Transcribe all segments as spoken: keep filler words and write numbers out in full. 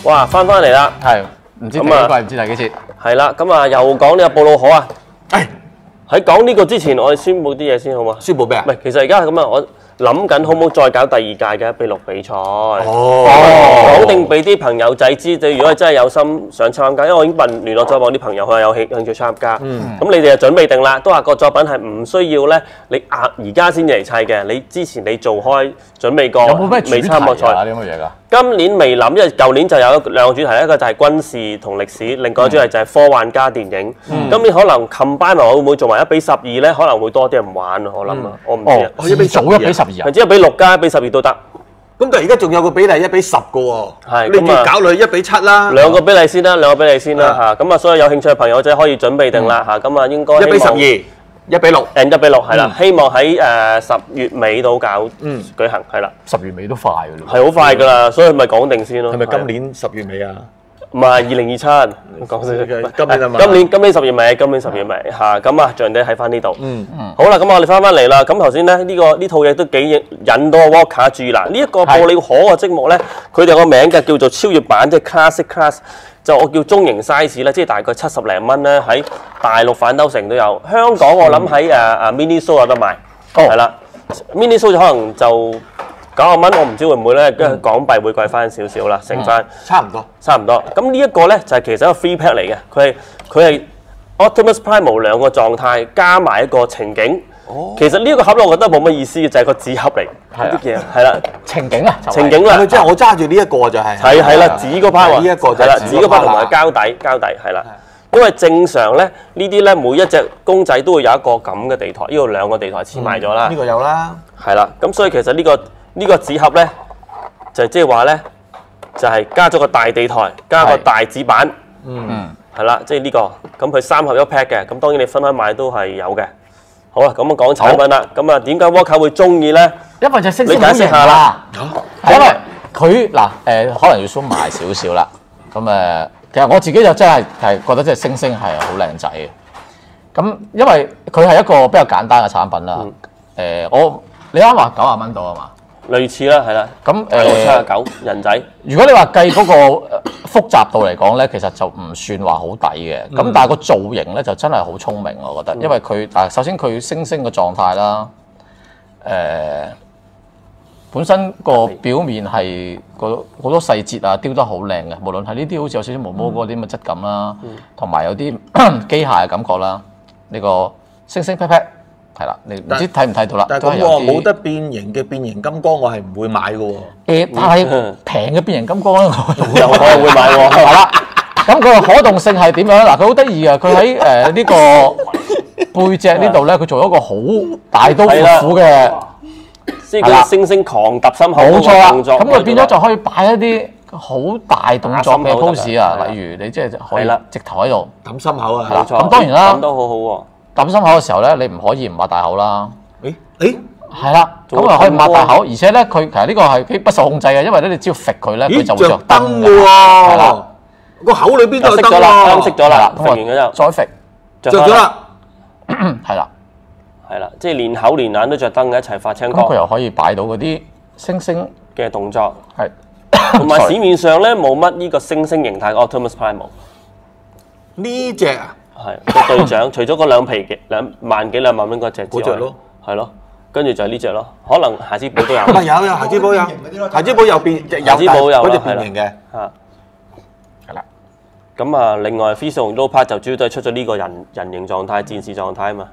哇，翻翻嚟啦， 係唔知第幾季唔知第幾節。 係啦，咁啊又講呢個布魯可啊。 誒， 喺講呢個之前，我哋宣佈啲嘢先好嘛？ 宣佈咩啊？ 唔係，其實而家咁啊，我諗緊好唔好再搞第二屆嘅一比六比賽。 哦， 講定俾啲朋友仔知，你如果真係有心想參加，因為我已經問聯絡咗我啲朋友，佢話有興興趣參加。咁你哋就準備定啦，都話個作品係唔需要咧，你壓而家先至嚟砌嘅。你之前你做開準備過， 有冇咩主題未參過賽啊？啲咁嘅嘢㗎？ 今年未諗，因為舊年就有兩個主題，一個就係軍事同歷史，另外一個主題就係科幻加電影。今年可能 combine 埋，會唔會做埋一比十二咧？可能會多啲人玩啊！我諗啊，我唔知啊。 哦，一比組一比十二啊？ 係只一比六加一比十二都得。 咁但係而家仲有個比例一比十個喎， 係你要搞落去一比七啦。 兩個比例先啦，兩個比例先啦嚇。咁啊，所以有興趣嘅朋友仔可以準備定啦嚇。咁啊，應該一比十二，一比六， 誒一比六係啦。希望喺誒十月尾到搞舉行係啦。 十月尾都快㗎咯。 係好快㗎啦，所以咪講定先咯。 係咪今年十月尾啊？ 唔係二零二七，講先。 今年啊嘛。 今年今年十月尾，今年十月尾嚇。咁啊，像你喺翻呢度。 嗯嗯。好啦，咁我哋翻翻嚟啦。咁頭先咧呢個呢套嘢都幾引到 Walker 注意啦。呢一個布里可嘅積木咧，佢哋有個名嘅叫做超越版，即係 Classic Class。就我叫中型 size 咧，即係大概七十零蚊咧，喺大陸反斗城都有。香港我諗喺誒誒 Miniso 有得賣。哦。係啦 ，Miniso 就可能就九十蚊，我唔知會唔會咧，跟住港幣會貴翻少少啦，乘翻。 差唔多。 差唔多。咁呢一個咧就係其實一個 free pack 嚟嘅，佢係佢係 Optimus Primal 兩個狀態加埋一個情景。哦。其實呢一個盒我覺得冇乜意思嘅，就係個紙盒嚟。係啲嘢係啦。 情景啊， 情景啦。 即係我揸住呢一個就係。 係係啦，紙嗰 part 呢一個就係啦，紙嗰 part 同埋膠底膠底係啦。因為正常咧呢啲咧每一隻公仔都會有一個咁嘅地台，呢度兩個地台黐埋咗啦。 呢個有啦。 係啦，咁所以其實呢個呢個紙盒咧就即係話咧就係加咗個大地台，加個大紙板。嗯。係啦，即係呢個，咁佢三盒一 pack 嘅，咁當然你分開買都係有嘅。好啦，咁啊講產品啦，咁啊點解 Walker 會中意咧？ 因為隻星星你解釋下啦。 係因為佢嗱誒，可能要 zoom 埋少少啦。咁誒，其實我自己就真係係覺得隻星星係好靚仔嘅。咁因為佢係一個比較簡單嘅產品啦。誒，我你啱話九十蚊到啊嘛？ 類似啦，係啦。咁誒七十九人仔。 如果你話計嗰個複雜度嚟講咧，其實就唔算話好抵嘅。咁、嗯、但係個造型咧就真係好聰明，我覺得。因為佢嗱，首先佢星星嘅狀態啦，誒、呃、本身個表面係個好多細節啊，雕得好靚嘅。無論係呢啲好似有少少毛毛嗰啲咁嘅質感啦，同埋、嗯、有啲機械嘅感覺啦。呢、呢個星星 pat pat。係啦，你唔知睇唔睇到啦？ 但係咁喎，冇得變形嘅變形金剛，我係唔會買嘅喎。 誒，但係平嘅變形金剛咧，我又我又會買喎。 係啦，咁佢個可動性係點樣咧？嗱，佢好得意嘅，佢喺誒呢個背脊呢度咧，佢做咗一個好大刀闊斧嘅， 即係佢星星狂揼心口嗰個動作。 咁佢變咗就可以擺一啲好大動作嘅 pose 啊，例如你即係可以直頭喺度揼心口啊， 冇錯。 咁當然啦， 揼都好好喎。 揼心口嘅時候咧，你唔可以唔擘大口啦。 誒誒， 係啦，咁啊可以擘大口，而且咧佢其實呢個係不受控制嘅，因為咧你只要揈佢咧，佢就會着燈嘅喎。係啦， 個口裏邊都有燈喎。啱熄咗啦， 揈完嘅之後再揈， 着咗啦。 係啦， 係啦，即係連口連眼都着燈嘅，一齊發青光。 咁佢又可以擺到嗰啲星星嘅動作， 係同埋市面上咧冇乜呢個星星形態嘅 Optimus Primal。 呢隻啊？ 係個隊長，除咗嗰兩皮嘅兩萬幾兩萬蚊嗰隻之外， 咯， 係咯，跟住就係呢隻咯，可能夏之寶都有。 唔係有有夏之寶有，夏之寶有變有夏之寶有嗰隻變形嘅嚇，係啦。咁啊，另外 Frieza 同 Lopart 就主要都係出咗呢個人人形狀態、戰士狀態啊嘛。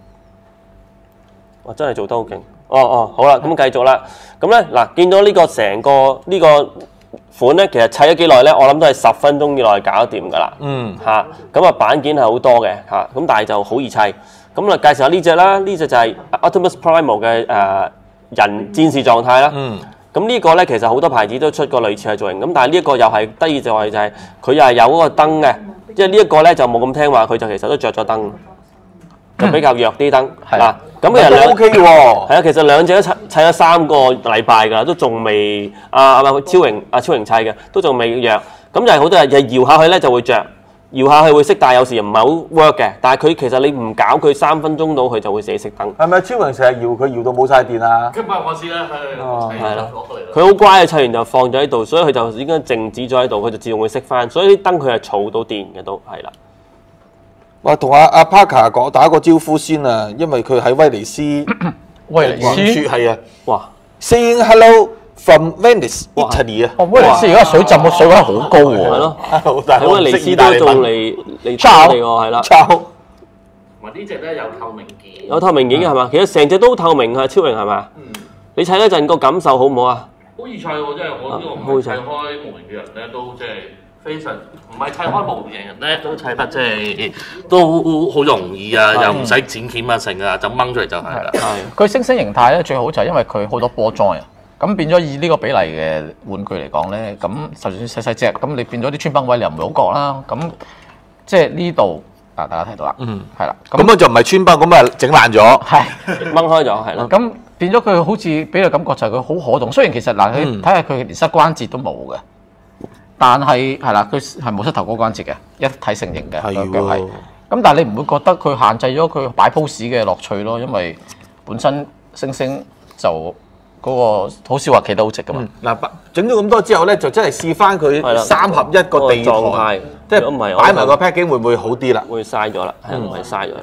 哇！真係做得好勁。哦哦，好啦，咁繼續啦。咁咧嗱，見到呢個成個呢個款咧，其實砌咗幾耐咧？我諗都係十分鐘以內搞得掂㗎啦。嗯。嚇，咁啊板件係好多嘅嚇，咁但係就好易砌。咁啊介紹下呢隻啦，呢隻就係 Optimus Primal 嘅誒人戰士狀態啦。嗯。咁呢個咧其實好多牌子都出過類似嘅造型，咁但係呢一個又係得意就係就係佢又係有嗰個燈嘅，即係呢一個咧就冇咁聽話，佢就其實都着咗燈，就比較弱啲燈。係啦。咁其實兩 OK 嘅喎，係啊，其實兩隻都砌砌咗三個禮拜㗎啦，都仲未啊啊超榮啊超榮砌嘅，都仲未弱。咁就係好多人就搖下去咧就會着， 搖下去會熄，但係有時唔係好 work 嘅。但係佢其實你唔搞佢三分鐘到，佢就會自己熄燈。 係咪超人成日搖佢搖到冇晒電啊？ 今日我試啦，係係啦攞過嚟啦。 佢好乖嘅，砌完就放咗喺度，所以佢就應該靜止咗喺度，佢就自動會熄翻。所以啲燈佢係儲到電嘅都係啦。 哇，同阿阿 Parker 講打個招呼先啊，因為佢喺威尼斯威尼斯係啊。 哇 Saying hello from Venice, Italy 啊！ 哦，威尼斯而家水浸個水位好高喎。 係咯， 好大喺威尼斯都仲嚟嚟打你喎，係啦。 抄同埋呢隻咧有透明件， 有透明件嘅係嘛？其實成隻都透明嘅，超型係嘛？ 嗯， 你砌嗰陣個感受好唔好啊？ 好易砌喎！即係我呢個唔係砌開模型嘅人咧，都即係非常唔係砌開模型人咧，都砌得即係都好容易啊，又唔使剪鉗啊成啊，就掹出嚟就係啦。 係。 佢星星形態咧最好就係因為佢好多波 join 啊，咁變咗以呢個比例嘅玩具嚟講咧，咁就算細細隻，咁你變咗啲穿崩位你又唔會好覺啦。咁即係呢度啊，大家睇到啦，嗯，係啦， 咁樣就唔係穿崩，咁啊整爛咗。 係掹開咗係咯。 咁變咗佢好似俾你感覺就係佢好可動，雖然其實嗱你睇下佢連膝關節都冇嘅，但係係啦，佢係冇膝頭哥關節嘅，一體成型嘅係個腳係。 喎。 咁但係你唔會覺得佢限制咗佢擺 pose 嘅樂趣咯，因為本身星星就嗰個好少話企得好直噶嘛。 嗱，整咗咁多之後咧，就真係試翻係啦佢三合一個地狀態台，即如果唔係我係擺埋個 packing 會唔會好啲啦？ 會嘥咗啦，係唔係嘥咗啦？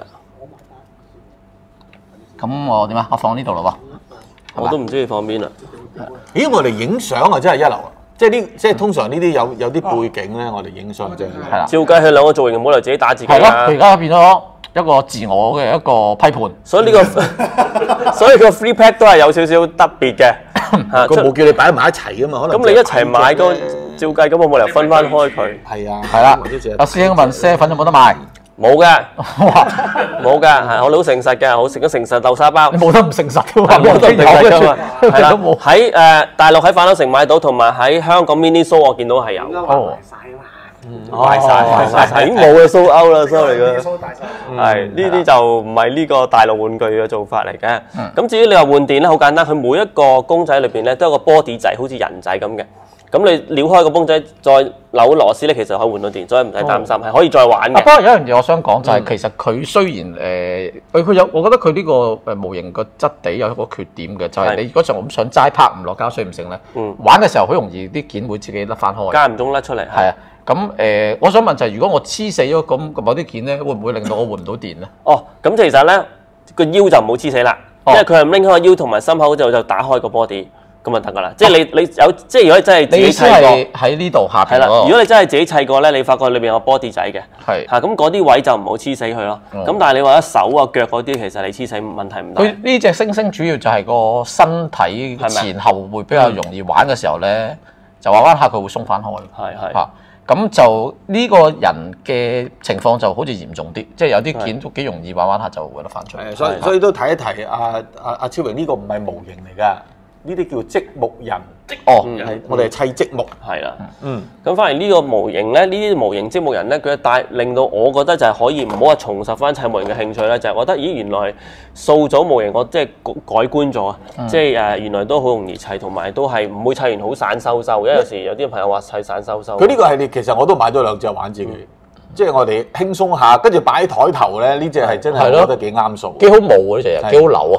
咁我點啊？我放呢度咯喎。 我都唔知你放邊啦。 咦，我哋影相啊，真係一流啊！即係呢，即係通常呢啲有有啲背景咧，我哋影相真係。 係啦， 照計佢兩個造型冇理由自己打自己係咯， 啦佢而。家變咗一個自我嘅一個批判。 所以呢個所以個 free pack 都係有少少特別嘅。嚇佢冇叫你擺埋一齊噶嘛，可能。 咁你一齊買都照計，咁我冇理由分翻開佢。 係啊， 係啦或者淨係， 阿師兄問啡粉有冇得賣？ 冇嘅， 哇！ 冇嘅，係我哋好誠實嘅，好食咗誠實豆沙包你。冇得唔誠實嘅係喎， 冇得唔誠實㗎嘛？係啦， 係都冇。 喺誒大陸喺反斗城買到，同埋喺香港 mini show 我見到係有。 哦， 賣晒賣晒晒，已經冇嘅 show out 啦，sorry 嘅。係呢啲就唔係呢個大陸玩具嘅做法嚟嘅。咁至於你話換電咧，好簡單，佢每一個公仔裏邊咧都有個 body 仔，好似人仔咁嘅。咁你撩開個公仔，再扭螺絲咧，其實可以換到電，所以唔使擔心，係可以再玩啊，不嘅。 過有一樣嘢我想講就係其實佢雖然誒，佢佢有，我覺得佢呢個誒模型個質地有一個缺點嘅，就係係你如果就咁想齋拍唔落膠水唔成咧， 嗯玩嘅時候好容易啲件會自己甩翻開。 間唔中甩出嚟。 係啊，咁誒，我想問就係如果我黐死咗咁某啲件咧，會唔會令到我換唔到電咧？ 哦，咁其實咧個腰就唔好黐死啦，因為佢係拎開個腰同埋心口就就打開個 body。咁就得噶啦，即係你你有，即係如果你真係自己砌過， 係喺呢度下邊係啦。 嗰個如果你真係自己砌過咧，你發覺裏邊有 body 仔嘅， 係嚇咁嗰啲位就唔好黐死佢咯。咁但係你話一手啊腳嗰啲，其實你黐死問題唔大。 佢呢隻星星主要就係個身體前後會比較容易玩嘅時候咧，就玩玩下佢會鬆翻開。 係係嚇，咁就呢個人嘅情況就好似嚴重啲，即係有啲件都幾容易玩玩下就會得翻出嚟。 誒，所以所以都提一提阿阿阿超榮呢個唔係模型嚟㗎，呢啲叫積木人。 哦， 係我哋係砌積木。 係啦。 嗯。 咁反而呢個模型咧，呢啲模型積木人咧，佢帶令到我覺得就係可以唔好話重拾翻砌模型嘅興趣咧，就係、是、覺得咦原來塑造模型我即係改觀咗啊！嗯、即係誒原來都好容易砌，同埋都係唔會砌完好散收收，因為有時有啲朋友話砌散收收。 佢呢個系列其實我都買咗兩隻玩自己，嗯、即係我哋輕鬆下，跟住擺喺台頭咧，呢隻係真係我覺得幾啱數， 幾好模啊！呢隻幾好扭啊！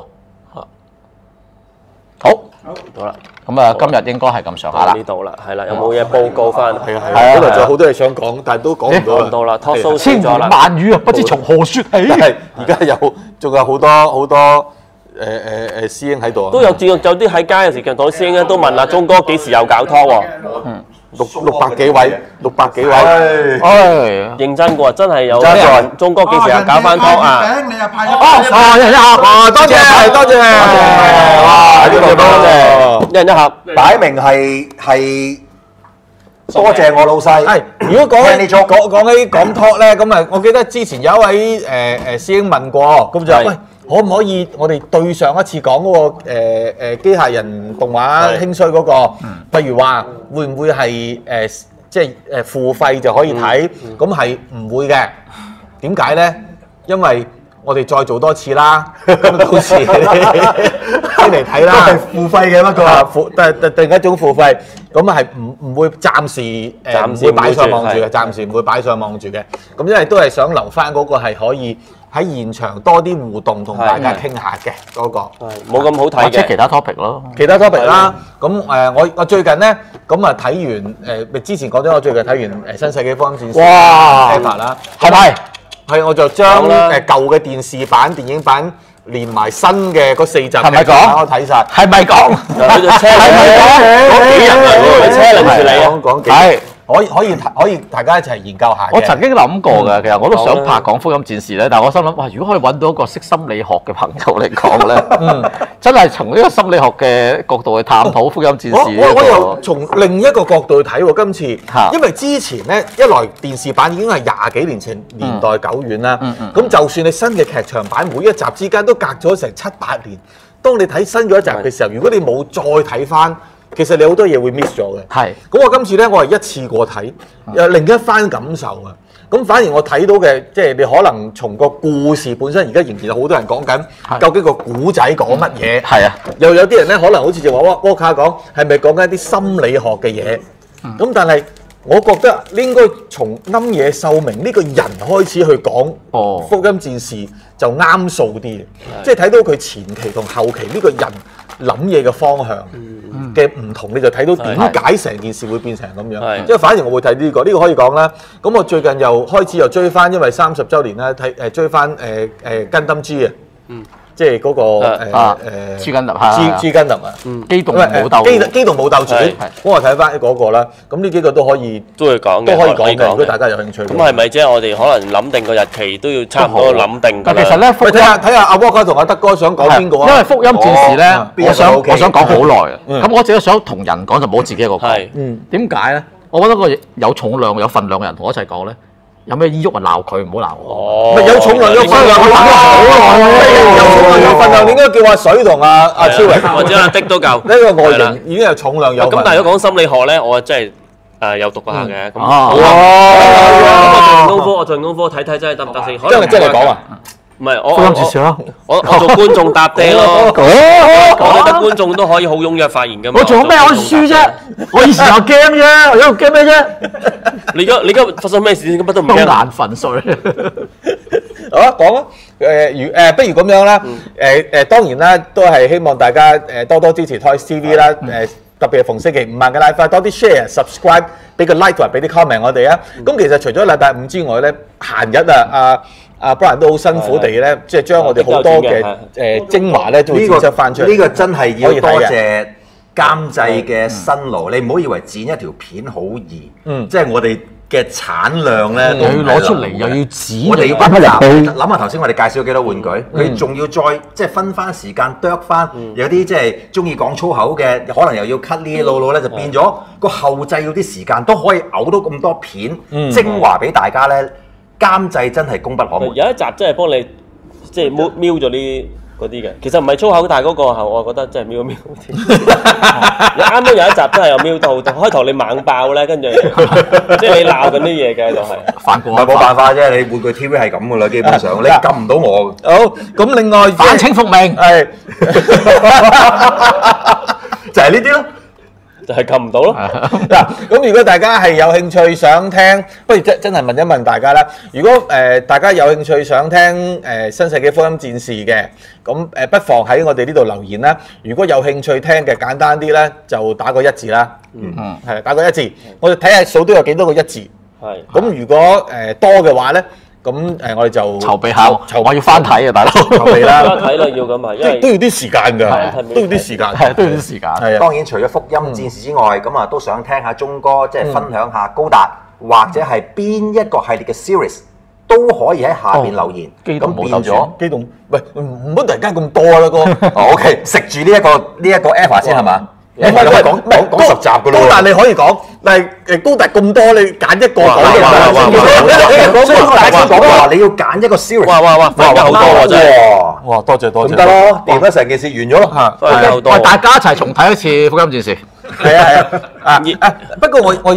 好， 好啦， 咁啊，今日應該係咁上下啦。 呢度啦，係啦，有冇嘢報告翻？ 係啊係啊，本來仲有好多嘢想講，但係都講唔到啦。 到啦，talk show 千言萬語啊，不知從何説起。 係而家有仲有好多好多誒誒誒師兄喺度啊， 都有見有啲喺街嘅時見到啲師兄咧，都問阿鐘哥幾時有搞拖喎？ 嗯，六六百幾位，六百幾位， 唉， 認真過，真係有啲人鐘哥幾時又搞翻拖啊？ 餅你又派咗哦，一人一盒， 哇！多謝多謝，哇！呢度多謝， 一人一盒。 擺明係係多謝我老細。 係，如果講起聽你做講講起講 talk 咧，咁啊，我記得之前有一位誒誒師兄問過，咁就話係喂，可唔可以我哋對上一次講嗰個誒誒機械人動畫係興衰嗰個，譬如話會唔會係誒即係誒付費就可以睇？咁係唔會嘅。點解咧？因為我哋再做多次啦，咁到時先嚟睇啦。 都係付費嘅不過， 啊付但係另一種付費，咁啊係唔唔會暫時誒唔會擺上網住嘅，暫時唔會擺上網住嘅。咁因為都係想留翻嗰個係可以喺現場多啲互動同大家傾下嘅嗰個， 冇咁好睇或者其嘅。 他 topic 咯。 其他 topic 啦。咁誒我我最近咧咁啊睇完誒，之前講咗我最近睇完誒新世紀福音戰士哇 EVA 啦， 係咪？ 係我就將講啦誒舊嘅電視版、電影版連埋新嘅嗰四集係咪講劇我睇晒。 係咪講？ 佢就車係咪講？ 嗰幾日啊，佢車輪住你啊！ 講講幾係。 可以可以可以大家一齊研究下嘅。 我曾經諗過嘅，其實我都想講啦拍講福音戰士咧，但係我心諗，哇！如果可以揾到一個識心理學嘅朋友嚟講咧，真係從呢個心理學嘅角度去探討福音戰士呢我我我一又個。 從另一個角度去睇喎，今次嚇， 因為之前咧一來電視版已經係廿幾年前年代久遠啦，咁就算你新嘅劇場版每一集之間都隔咗成七八年，當你睇新嗰一集嘅時候，如果你冇再睇翻，其實你好多嘢會 miss 咗嘅。 係咁我今次咧，我係一次過睇，有另一番感受啊！咁反而我睇到嘅，即係你可能從個故事本身，而家仍然有好多人講緊，究竟個古仔講乜嘢？ 係啊， 又有啲人咧，可能好似就話哇，沃卡講係咪講緊一啲心理學嘅嘢？咁、但係我覺得應該從庵野秀明呢個人開始去講哦福音戰士就啱數啲嘅，即係睇到佢前期同後期呢個人諗嘢嘅方向嘅唔同，你就睇到點解成件事會變成咁樣。 係即係反而我會睇呢個，呢個可以講啦。咁我最近又開始又追翻，因為三十週年啦，睇誒追翻誒誒跟燈 G 啊，即係嗰個誒啊誒 G Gundam 係 G G Gundam 啊。 機動咁啊武鬥機機動武鬥傳， 係咁我睇翻嗰個啦。咁呢幾個都可以都會講嘅， 都可以講嘅，如嘅果大家有興趣。 咁係咪即係我哋可能諗定個日期都要差唔多諗定㗎啦？ 但其實咧，福喂， 音睇下睇下阿沃哥同阿德哥想講邊個啊？ 因為福音戰士咧哦， 我想邊個 OK？ 我想講好耐啊。 嗯咁我自己想同人講就冇自己一個講係。 嗯， 點解咧？我覺得個有重量有份量嘅人同我一齊講咧，有咩依喐啊鬧佢，唔好鬧我。 哦， 咪有重量有分量， 好耐有重量有分量，你應該叫阿水同阿阿超榮， 或者阿的都夠。 呢個外係啦形已經有重量有分量。 咁但係如果講心理學咧，我真係誒有讀過下嘅。咁哦好啊，咁我做完功課，我做完功課睇睇真係得唔得先？可能真係真係講啊！ 唔係我福音戰士啊！ 我我做觀眾搭爹咯。我覺得觀眾都可以好踴躍發言㗎嘛。 我做咩可以輸啫？我以前有 game 啫，我而家有 game 咩啫？ 你而家你而家發生咩事先？乜都唔都驚。 眼瞓水。 好啊，講啊！誒如誒，不如咁樣啦。誒誒，當然啦，都係希望大家誒多多支持 Toys T V 啦。誒特別係逢星期五晚嘅 live，多啲 share、subscribe，俾個 like 同埋俾啲 comment 我哋啊。咁其實除咗禮拜五之外咧，閒日啊，阿阿 Brian 都好辛苦地咧，即係將我哋好多嘅誒精華咧，都會呢剪輯翻出嚟。 個呢個真係要多可以睇嘅謝監製嘅辛勞。你唔好以為剪一條片好易， 嗯即係我哋嘅產量咧， 又要攞出嚟，又要剪， 我哋要擺翻入去。 諗下頭先我哋介紹咗幾多玩具，佢仲要再即係分翻時間剁翻，有啲即係中意講粗口嘅，可能又要 cut 呢啲路路咧，就變咗個後製要啲時間，都可以嘔到咁多片精華俾大家咧。監製真係功不可沒。 有一集真係幫你即係瞄瞄咗呢嗰啲嘅，其實唔係粗口，但係嗰個係我覺得真係瞄一瞄添。你啱啱有一集真係有瞄到，開頭你猛爆咧，跟住即係你鬧緊啲嘢嘅就係。 反過唔係冇辦法啫，你玩具 T V 係咁噶啦，基本上你撳唔到我。 好，咁另外反清復明。 係就係呢啲咯。 就係撳唔到咯。 嗱，咁如果大家係有興趣想聽，不如真真係問一問大家啦。如果誒、呃、大家有興趣想聽誒、呃、新世紀福音戰士嘅，咁誒不妨喺我哋呢度留言啦。如果有興趣聽嘅，簡單啲咧，就打個一字啦。嗯嗯，係打個一字，我哋睇下數都有幾多個一字。 係。 咁如果誒、呃、多嘅話咧，咁誒我哋就籌備下， 籌我要翻睇啊，大佬。 籌備啦， 睇啦要咁啊，因為都都要啲時間㗎，都要啲時間， 係都要啲時間。 係啊。 當然除咗福音戰士之外，咁啊都想聽下鐘哥即係分享下高達或者係邊一個系列嘅 series 都可以喺下邊留言。 機動咁變武鬥咗， 機動，喂唔好突然間咁多啦哥。 哦 OK，食住呢一個呢一個 Eva 先係嘛？ 唔係講講講講十集㗎咯喎。 高達你可以講，但係誒高達咁多，你揀一個講哇哇哇哇哇嘅。 所以大家講話你要揀一個 series。 哇哇哇，分咗好多喎真係。 哇！ 哇，多謝多謝。 咁得咯，掂咗成件事完咗咯。 嚇， 分咗好多喂，。大家一齊重睇一次《福音戰士》。 係啊係啊啊啊！不過我我有一個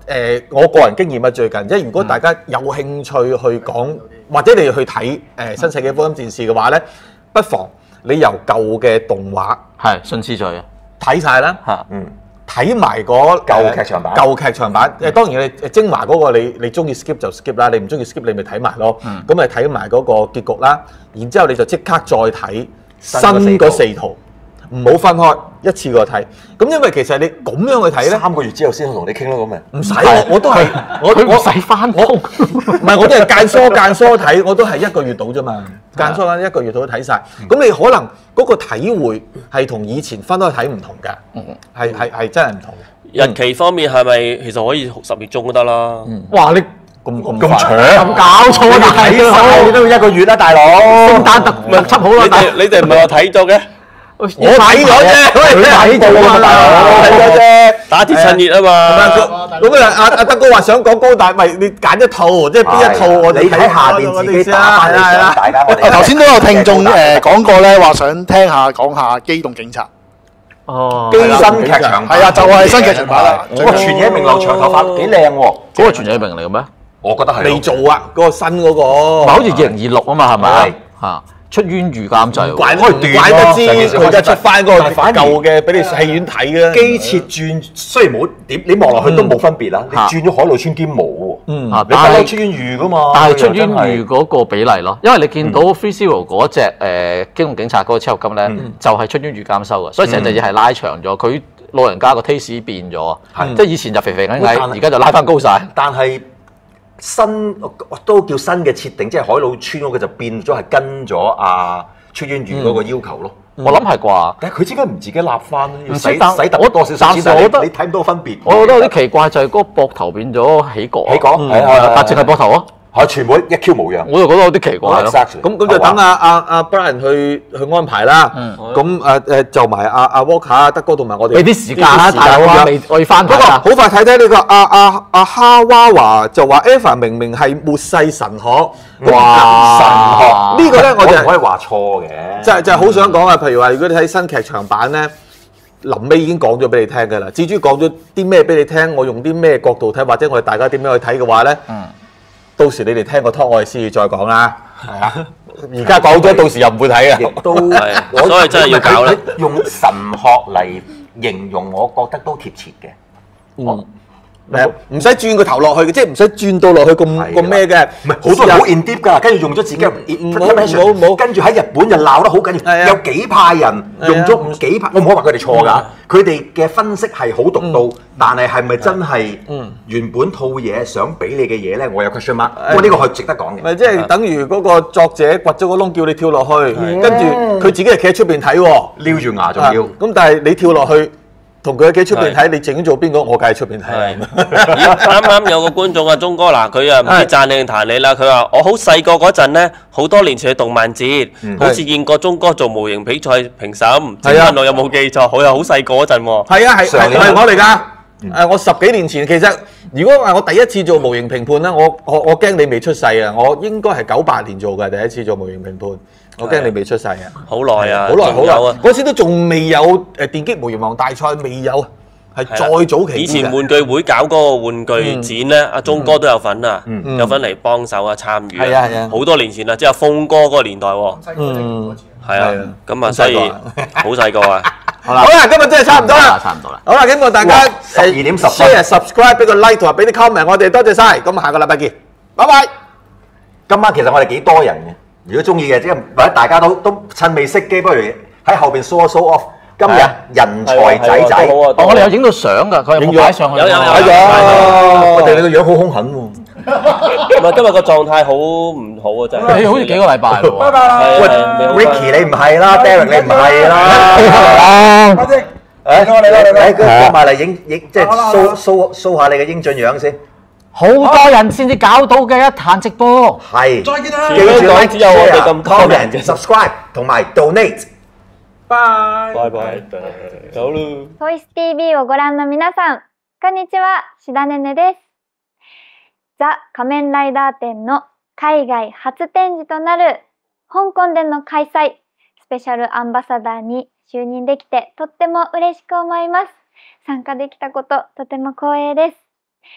誒我個人經驗啊，最近即係如果大家有興趣去講，或者你去睇誒新世紀福音戰士嘅話咧，不妨你由舊嘅動畫係順次序啊， 睇晒啦， 嚇嗯， 睇埋嗰舊劇場版舊劇場版誒當然你精華嗰個你你中意 skip 就 skip 啦，你唔中意 skip 你咪睇埋咯，咁咪睇埋嗰個結局啦，然之後你就即刻再睇新嗰四套。唔好分開，一次過睇。咁因為其實你咁樣去睇咧， 三個月之後先去同你傾咯，咁咪唔使我我都係我佢唔使翻工， 唔係我都係間疏間疏睇，我都係一個月到啫嘛。間疏間一個月到都睇晒。咁你可能嗰個體會係同以前分開睇唔同㗎，係係係真係唔同。 日期方面係咪其實可以十月中都得啦？ 哇！你咁咁咁長咁搞錯你啊！ 睇晒你都要一個月啦，大佬。 聖誕特六輯好啦， 你哋你哋唔係話睇咗嘅？ 我睇咗啫， 佢睇咗啊大佬， 我睇咗啫。 打鐵趁熱啊嘛！ 咁啊，阿阿德哥話想講高達，咪你揀一套，即係邊一套我哋你睇下邊自己打翻嚟上，大家我哋頭先都有聽眾誒講過咧，話想聽下講下機動警察。 哦， 機新劇場版係啊，就係新劇場版啦。 哇！全野明留長頭髮幾靚喎， 嗰個全野明嚟嘅咩？ 我覺得係未做啊，嗰個新嗰個。 唔係好似二零二六啊嘛，係咪係嚇？出冤獄監製喎， 怪唔開斷怪得知咯成件事佢而家出翻嗰個但係反而舊嘅俾你戲院睇嘅。 機設轉雖然冇點，你望落去都冇分別啦。你嚇轉咗海陸村兼冇喎， 嗯啊你不但係嬲出冤獄噶嘛。 但係出冤又真係獄嗰個比例咯，因為你見到 Free Zero 嗰只誒機動警察嗰個車合金咧，就係出冤獄監修嘅，所以成隻嘢係拉長咗，佢老人家個 taste 變咗，即係以前就肥肥矮矮，而家就拉翻高晒。 但係新都叫新嘅設定，即係海陸村嗰個就變咗係跟咗阿出冤獄嗰個要求咯。 我諗係啩。 但係佢點解唔自己立翻咧？要唔使識但我使特多少少錢， 暫時我覺得但係你睇唔到分別。 我覺得有啲奇怪就係嗰個膊頭變咗起角， 起角嗯係啊係啊但係淨係膊頭啊， 係全部一 Q 無樣。 我就覺得有啲奇怪咯。 咁咁就等阿阿阿 Brian 去去安排啦。咁誒誒就埋阿阿 Walker 德哥同埋我哋俾啲時間啊，大佬啊，未我要翻不過睇啊。 好快睇睇呢個阿阿阿哈娃華就話 Eva 明明係末世神學， 哇神學呢個咧我就唔可以話錯嘅， 就係就係好想講啊！譬如話，如果你睇新劇場版咧，臨尾已經講咗俾你聽㗎啦。至於講咗啲咩俾你聽，我用啲咩角度睇，或者我哋大家點樣去睇嘅話咧，到時你哋聽個 talk 我哋先至再講啦。係啊，而家講咗，到時又唔會睇亦啊。 都係所以真係要搞啦。 佢用神學嚟形容，我覺得都貼切嘅。 嗯，誒唔使轉個頭落去嘅，即係唔使轉到落去咁咁咩嘅。 唔係好多人好 in deep 㗎，跟住用咗自己嘅唔好唔好唔好跟住喺日本就鬧得好緊係啊要，有幾派人用咗幾派，我唔好話佢哋錯㗎，佢哋嘅分析係好獨到，但係係咪真係原本套嘢想俾你嘅嘢咧？我有 question mark，不過呢個係值得講嘅。 咪即係等於嗰個作者掘咗個窿叫你跳落去，跟住佢自己係企喺出邊睇喎。 撩住牙仲啊要。 咁但係你跳落去，同佢喺出邊睇，你整咗做邊個？我梗係出邊睇係啦。 咦啱啱有個觀眾啊，鐘哥嗱，佢啊唔知讚你定彈你啦。佢話：我好細個嗰陣咧，好多年前去動漫節，好似見過鐘哥做模型比賽評審。請問我有冇記錯？佢又好細個嗰陣喎。 係啊，係係上年係我嚟㗎。誒，我十幾年前其實，如果話我第一次做模型評判咧，我我我驚你未出世啊！我應該係九八年做嘅第一次做模型評判，我驚你未出世啊！ 好耐啊， 好耐好仲有啊耐，嗰時都仲未有誒電擊模型王大賽，未有，係再早期啲嘅以前玩具會搞嗰個玩具展咧，阿鐘哥都有份啊，有份嚟幫手啊，參與係啊係啊好多年前啦，即係峰哥嗰個年代喎。 嗯， 係啊，咁啊，所以好細個啊。 好啦好啦，今日真係差唔多啦， 差唔多啦。 好啦，希望大家十二點十分 share、subscribe，俾個 like 同埋俾啲 comment，我哋多謝晒。咁下個禮拜見，拜拜。 今晚其實我哋幾多人嘅，如果中意嘅，即係或者大家都都趁未熄機，不如喺後邊 show show off。今日人才仔仔， 哦，我哋有影到相㗎，佢有冇擺上去？ 有有有哎有呀， 我哋你個樣好兇狠喎。 唔係今日個狀態好唔好啊？真係。 你好似幾個禮拜喎。 係啊喂係未好 ，Ricky 你唔係啦，Derek 你唔係啦。 阿姐， 誒， 嚟啦嚟啦誒過埋嚟影影，即係 show show show 下你嘅英俊樣先。 好多人先至搞到嘅一壇直播。 係。 再見啦記住香港 like、 只有我哋咁多人 comment、subscribe 同埋 donate。 拜。 拜拜，走咯。 トイス ティーブイ をご覧の皆さん、こんにちは、志田ねねです。ザ・仮面ライダー展の海外初展示となる香港での開催、スペシャルアンバサダーに就任できてとっても嬉しく思います。参加できたこととても光栄です。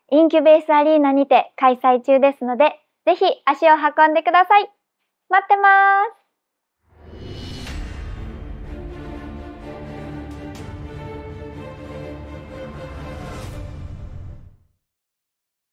インキュベースアリーナにて開催中ですので、ぜひ足を運んでください。待ってます。